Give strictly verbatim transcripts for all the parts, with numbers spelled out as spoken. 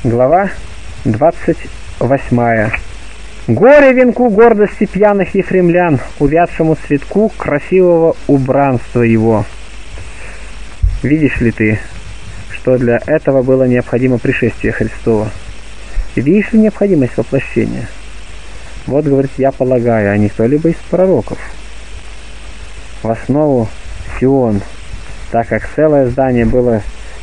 Глава двадцать восьмая. Горе венку гордости пьяных ефремлян, увядшему цветку красивого убранства его. Видишь ли ты, что для этого было необходимо пришествие Христова? Видишь ли необходимость воплощения? Вот, говорит, я полагаю, а не кто-либо из пророков. В основу Сион, так как целое здание было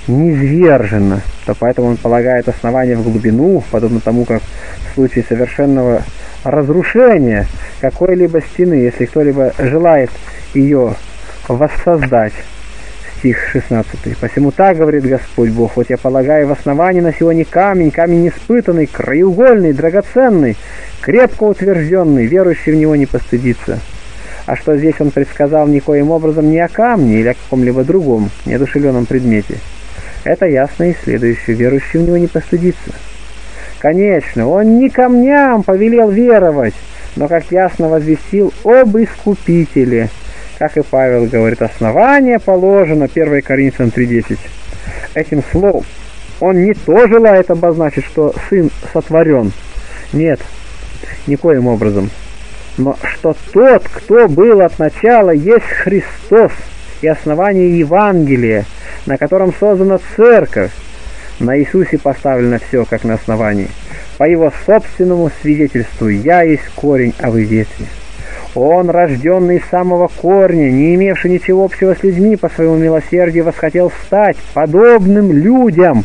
низвержено, то поэтому он полагает основание в глубину, подобно тому, как в случае совершенного разрушения какой-либо стены, если кто-либо желает ее воссоздать. Стих шестнадцатый. «Посему так, говорит Господь Бог, вот я полагаю в основании на Сионе камень, камень испытанный, краеугольный, драгоценный, крепко утвержденный, верующий в него не постыдится». А что здесь он предсказал никоим образом не о камне или о каком-либо другом, неодушевленном предмете. Это ясно и следующее: верующий в него не постыдится. Конечно, он не камням повелел веровать, но, как ясно возвестил, об Искупителе. Как и Павел говорит, основание положено, первое Коринфянам три десять. Этим словом он не то желает обозначить, что Сын сотворен. Нет, никоим образом. Но что тот, кто был от начала, есть Христос и основание Евангелия, на котором создана Церковь. На Иисусе поставлено все, как на основании. По Его собственному свидетельству: «Я есть корень, а вы ветви». Он, рожденный из самого корня, не имевший ничего общего с людьми, по своему милосердию восхотел стать подобным людям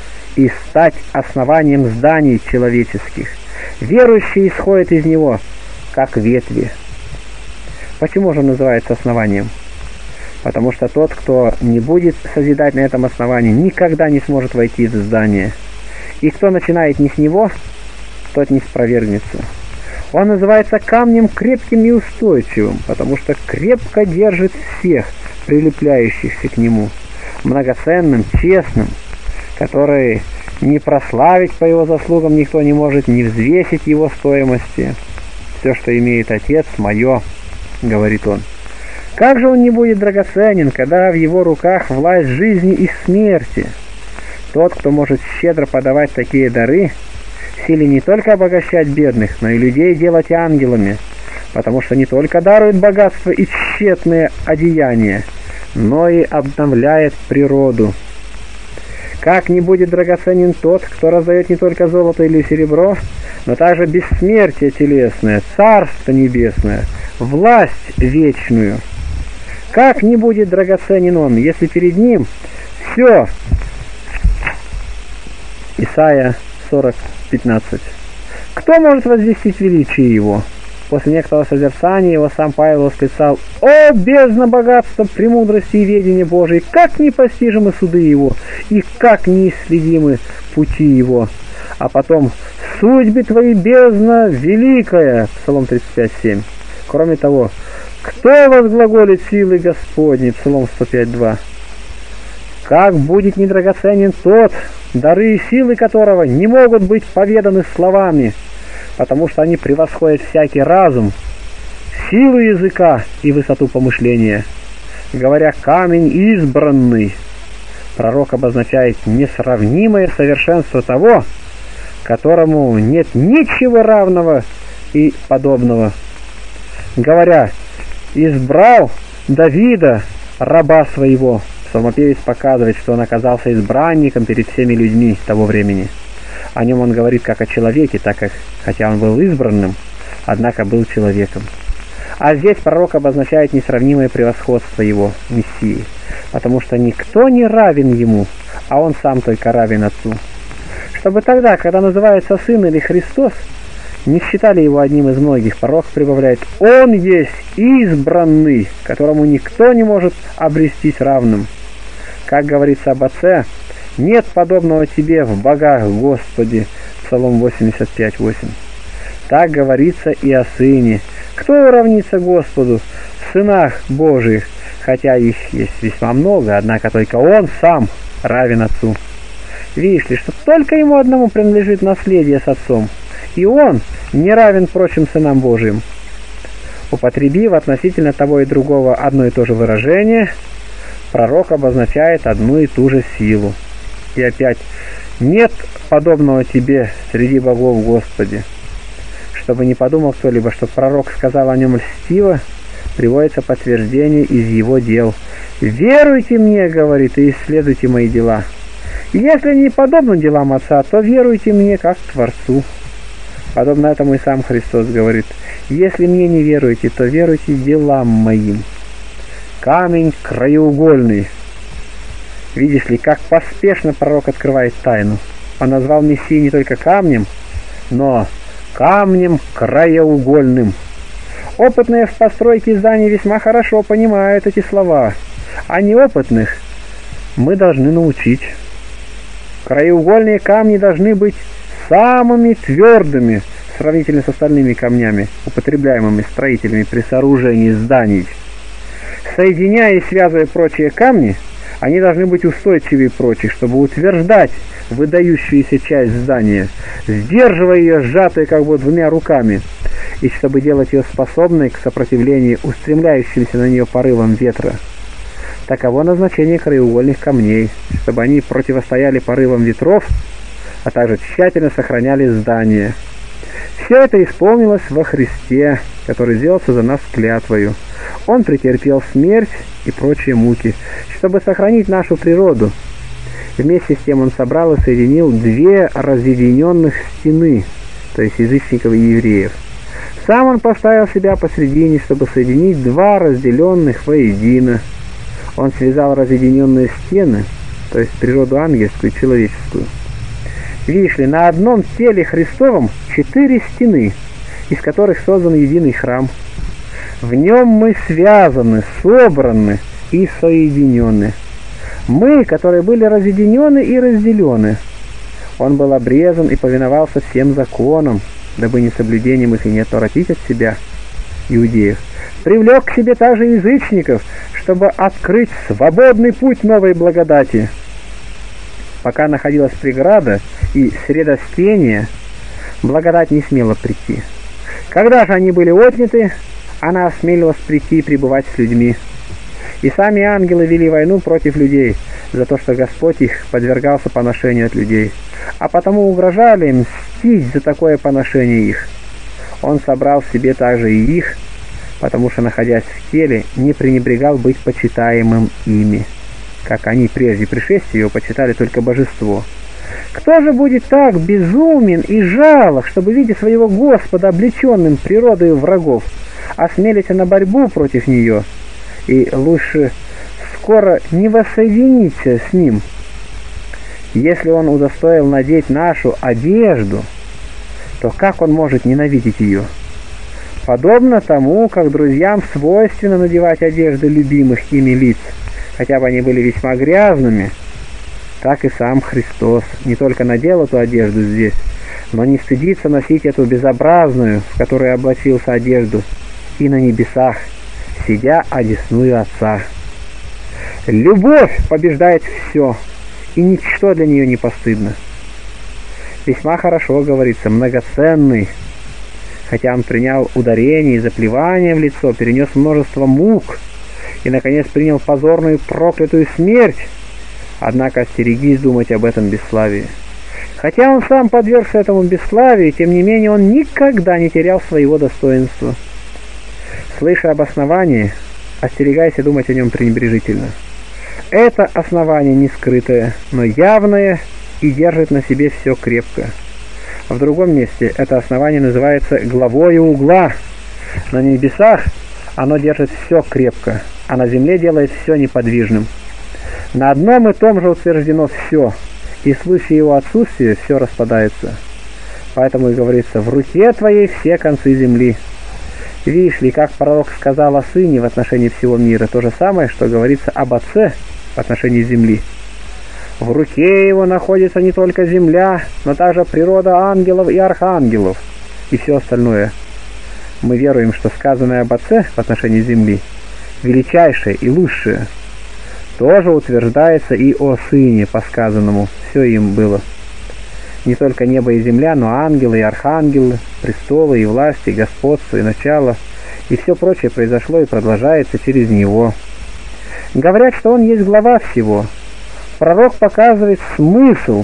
и стать основанием зданий человеческих. Верующие исходят из него, как ветви. Почему же он называется основанием? Потому что тот, кто не будет созидать на этом основании, никогда не сможет войти в здание. И кто начинает не с него, тот не спровергнется. Он называется камнем крепким и устойчивым, потому что крепко держит всех прилепляющихся к нему, многоценным, честным, который не прославить по его заслугам никто не может, не взвесить его стоимости. «Все, что имеет Отец, мое», — говорит он. Как же он не будет драгоценен, когда в его руках власть жизни и смерти? Тот, кто может щедро подавать такие дары, в силе не только обогащать бедных, но и людей делать ангелами, потому что не только дарует богатство и тщетные одеяния, но и обновляет природу. Как не будет драгоценен тот, кто раздает не только золото или серебро, но также бессмертие телесное, царство небесное, власть вечную. Как не будет драгоценен он, если перед ним все? Исайя сорок пятнадцать. Кто может возвестить величие его? После некоторого созерцания его сам Павел восклицал: «О, бездна богатства, премудрости и ведения Божией! Как непостижимы суды его, и как неисследимы пути его!» А потом: «Судьбы твои, бездна великая!» Псалом тридцать пять семь. Кроме того: «Кто возглаголит силы Господни?» Псалом сто пять два. Как будет недрагоценен тот, дары и силы которого не могут быть поведаны словами, потому что они превосходят всякий разум, силу языка и высоту помышления. Говоря «камень избранный», пророк обозначает несравнимое совершенство того, которому нет ничего равного и подобного. Говоря «избрал Давида, раба своего», псалмопевец показывает, что он оказался избранником перед всеми людьми того времени. О нем он говорит как о человеке, так как, хотя он был избранным, однако был человеком. А здесь пророк обозначает несравнимое превосходство его, Мессии, потому что никто не равен ему, а он сам только равен Отцу. Чтобы тогда, когда называется Сын или Христос, не считали его одним из многих, пророк прибавляет: «Он есть избранный, которому никто не может обрестись равным». Как говорится об Отце: «Нет подобного тебе в богах, Господи». Псалом восемьдесят пять восемь. Так говорится и о Сыне. Кто уравнится Господу в сынах Божиих, хотя их есть весьма много, однако только Он сам равен Отцу. Видишь ли, что только Ему одному принадлежит наследие с Отцом, и Он не равен прочим сынам Божиим. Употребив относительно того и другого одно и то же выражение, пророк обозначает одну и ту же силу. И опять: Нет подобного тебе среди богов, Господи. Чтобы не подумал кто-либо, что пророк сказал о нем льстиво, приводится подтверждение из его дел. «Веруйте мне, — говорит, — и исследуйте мои дела. Если не подобны делам Отца, то веруйте мне как Творцу». Подобно этому и сам Христос говорит: «Если мне не веруете, то веруйте делам моим». Камень краеугольный. Видишь ли, как поспешно пророк открывает тайну. Он назвал Мессию не только камнем, но камнем краеугольным. Опытные в постройке зданий весьма хорошо понимают эти слова, а неопытных мы должны научить. Краеугольные камни должны быть самыми твердыми сравнительно с остальными камнями, употребляемыми строителями при сооружении зданий. Соединяя и связывая прочие камни, они должны быть устойчивее прочих, чтобы утверждать выдающуюся часть здания, сдерживая ее сжатой как бы двумя руками, и чтобы делать ее способной к сопротивлению устремляющимся на нее порывам ветра. Таково назначение краеугольных камней, чтобы они противостояли порывам ветров, а также тщательно сохраняли здание. Все это исполнилось во Христе, который сделался за нас клятвою. Он претерпел смерть и прочие муки, чтобы сохранить нашу природу. Вместе с тем он собрал и соединил две разъединенных стены, то есть язычников и евреев. Сам он поставил себя посредине, чтобы соединить два разделенных воедино. Он связал разъединенные стены, то есть природу ангельскую и человеческую. Видишь ли, на одном теле Христовом четыре стены, из которых создан единый храм. В нем мы связаны, собраны и соединены. Мы, которые были разъединены и разделены. Он был обрезан и повиновался всем законам, дабы несоблюдением их и не отвратить от себя иудеев. Привлек к себе также язычников, чтобы открыть свободный путь новой благодати. Пока находилась преграда и средостение, благодать не смела прийти. Когда же они были отняты, она осмелилась прийти и пребывать с людьми. И сами ангелы вели войну против людей, за то, что Господь их подвергался поношению от людей, а потому угрожали им мстить за такое поношение их. Он собрал в себе также и их, потому что, находясь в теле, не пренебрегал быть почитаемым ими, как они прежде пришествия его почитали только божество. Кто же будет так безумен и жалок, чтобы, видя своего Господа облеченным природою врагов, осмелиться на борьбу против нее, и лучше скоро не воссоединиться с ним? Если он удостоил надеть нашу одежду, то как он может ненавидеть ее? Подобно тому, как друзьям свойственно надевать одежды любимых ими лиц, хотя бы они были весьма грязными, так и сам Христос не только надел эту одежду здесь, но не стыдится носить эту безобразную, в которой облачился одежду, и на небесах, сидя одесную Отца. Любовь побеждает все, и ничто для нее не постыдно. Весьма хорошо говорится, многоценный, хотя он принял ударение и заплевание в лицо, перенес множество мук и, наконец, принял позорную проклятую смерть, однако остерегись думать об этом бесславии. Хотя он сам подвергся этому бесславию, тем не менее он никогда не терял своего достоинства. Слыша об основании, остерегайся думать о нем пренебрежительно. Это основание не скрытое, но явное и держит на себе все крепко. В другом месте это основание называется главою угла. На небесах оно держит все крепко, а на земле делает все неподвижным. На одном и том же утверждено все, и в случае его отсутствия все распадается. Поэтому и говорится: в руке твоей все концы земли. Видишь ли, как пророк сказал о Сыне в отношении всего мира, то же самое, что говорится об Отце в отношении земли. В руке его находится не только земля, но также природа ангелов и архангелов, и все остальное. Мы веруем, что сказанное об Отце в отношении земли, величайшее и лучшее, тоже утверждается и о Сыне по сказанному, все им было. Не только небо и земля, но ангелы и архангелы, престолы и власти, господство и начало, и все прочее произошло и продолжается через Него. Говорят, что Он есть глава всего. Пророк показывает смысл, с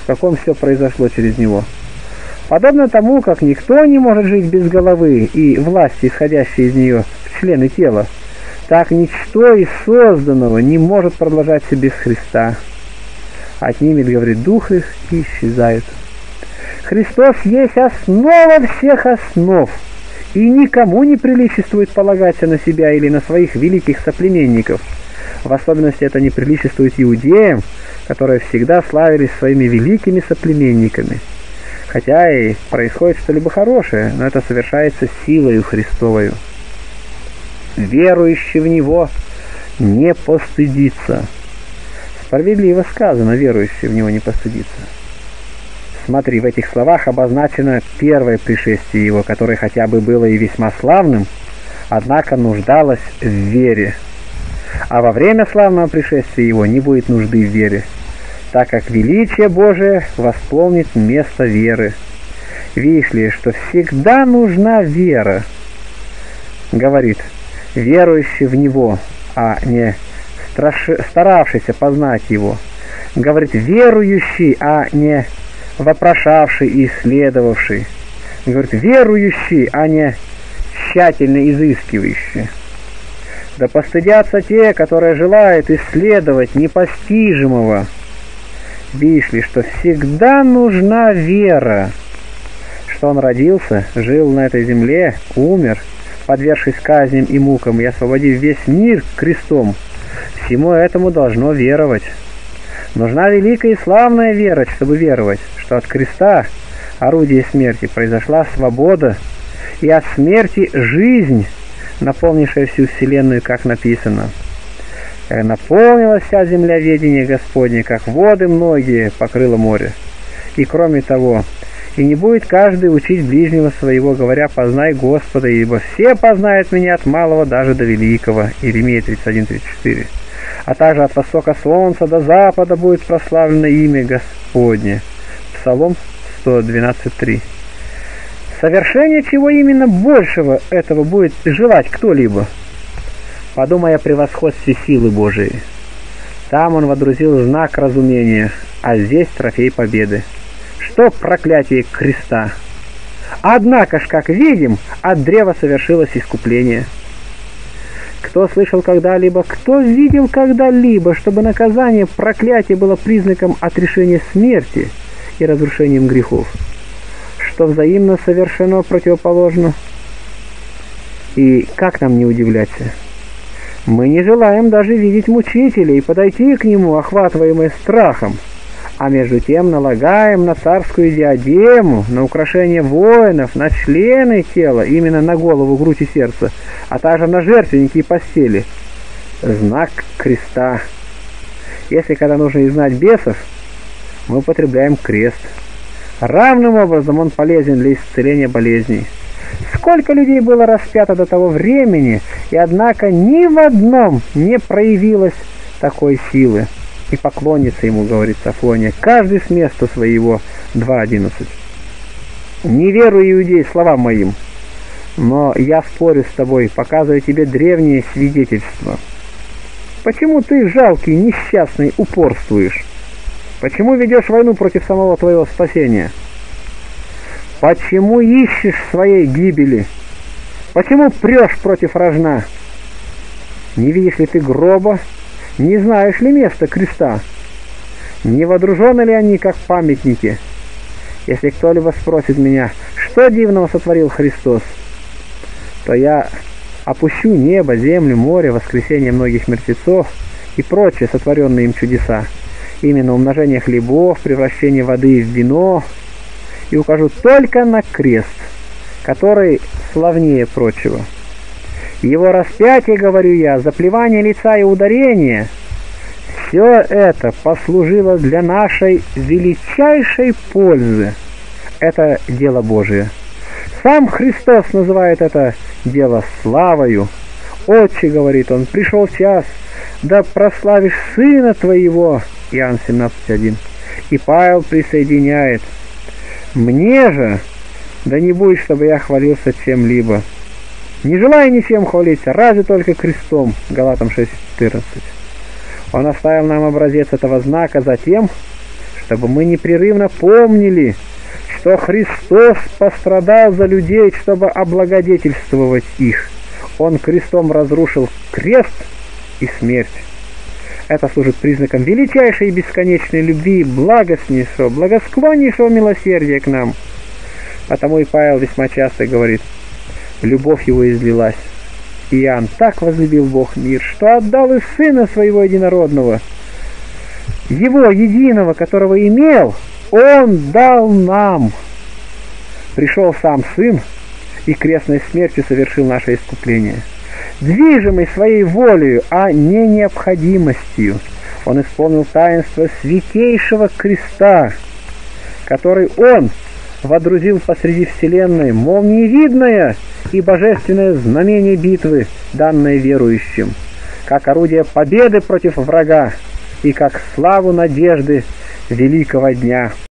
каком все произошло через него. Подобно тому, как никто не может жить без головы и власти, исходящей из нее в члены тела, так ничто из созданного не может продолжаться без Христа. Отнимет, говорит, дух их, и исчезают. Христос есть основа всех основ, и никому не приличествует полагаться на себя или на своих великих соплеменников. В особенности это не приличествует иудеям, которые всегда славились своими великими соплеменниками. Хотя и происходит что-либо хорошее, но это совершается силою Христовою. Верующий в Него не постыдится. Справедливо сказано, верующий в Него не постыдится. Смотри, в этих словах обозначено первое пришествие Его, которое хотя бы было и весьма славным, однако нуждалось в вере. А во время славного пришествия Его не будет нужды в вере, так как величие Божие восполнит место веры. Видишь ли, что всегда нужна вера. Говорит, верующий в Него, а не страши, старавшийся познать Его. Говорит, верующий, а не вопрошавший и исследовавший. Говорит, верующий, а не тщательно изыскивающий. Да постыдятся те, которые желают исследовать непостижимого. Видишь ли, что всегда нужна вера, что Он родился, жил на этой земле, умер, подвергшись казням и мукам, и освободив весь мир крестом. Всему этому должно веровать. Нужна великая и славная вера, чтобы веровать, что от креста, орудия смерти, произошла свобода, и от смерти жизнь, наполнившая всю вселенную, как написано. Наполнилась вся земля ведения Господня, как воды многие покрыло море. И кроме того, и не будет каждый учить ближнего своего, говоря, познай Господа, ибо все познают меня от малого даже до великого. Иеремия тридцать один тридцать четыре. А также от востока солнца до запада будет прославлено имя Господне. Псалом сто двенадцать три. Совершение чего именно большего этого будет желать кто-либо? Подумай о превосходстве силы Божией. Там Он водрузил знак разумения, а здесь трофей победы. Что проклятие креста? Однако ж, как видим, от древа совершилось искупление. Кто слышал когда-либо, кто видел когда-либо, чтобы наказание проклятия было признаком отрешения смерти и разрушением грехов? Что взаимно совершено противоположно? И как нам не удивляться? Мы не желаем даже видеть мучителя и подойти к нему, охватываемые страхом, а между тем налагаем на царскую диадему, на украшение воинов, на члены тела, именно на голову, грудь и сердце, а также на жертвенники и постели, знак креста. Если когда нужно изгнать бесов, мы употребляем крест. Равным образом он полезен для исцеления болезней. Сколько людей было распято до того времени, и однако ни в одном не проявилось такой силы. И поклонится ему, говорит Софония, каждый с места своего. два одиннадцать. Не веруй, иудей, словам моим, но я спорю с тобой, показываю тебе древние свидетельства. Почему ты, жалкий, несчастный, упорствуешь? Почему ведешь войну против самого твоего спасения? Почему ищешь своей гибели? Почему прешь против рожна? Не видишь ли ты гроба? Не знаешь ли места креста? Не водружены ли они, как памятники? Если кто-либо спросит меня, что дивного сотворил Христос, то я опущу небо, землю, море, воскресение многих мертвецов и прочие сотворенные им чудеса, именно умножение хлебов, превращение воды в вино, и укажу только на крест, который славнее прочего. Его распятие, говорю я, заплевание лица и ударение, все это послужило для нашей величайшей пользы. Это дело Божие. Сам Христос называет это дело славою. Отче, говорит он, пришел час, да прославишь Сына Твоего. Иоанн семнадцать один. И Павел присоединяет: мне же, да не будет, чтобы я хвалился чем-либо. Не желаю ничем хвалиться, разве только крестом. Галатам шесть четырнадцать. Он оставил нам образец этого знака за тем, чтобы мы непрерывно помнили, что Христос пострадал за людей, чтобы облагодетельствовать их. Он крестом разрушил крест и смерть. Это служит признаком величайшей и бесконечной любви, благостнейшего, благосклоннейшего милосердия к нам. Потому и Павел весьма часто говорит: любовь его излилась. Иоанн: так возлюбил Бог мир, что отдал и Сына Своего Единородного. Его единого, которого имел, Он дал нам. Пришел сам Сын и крестной смертью совершил наше искупление. Движимый своей волею, а не необходимостью, Он исполнил таинство святейшего креста, который Он водрузил посреди вселенной, молниевидное и божественное знамение битвы, данное верующим, как орудие победы против врага и как славу надежды великого дня.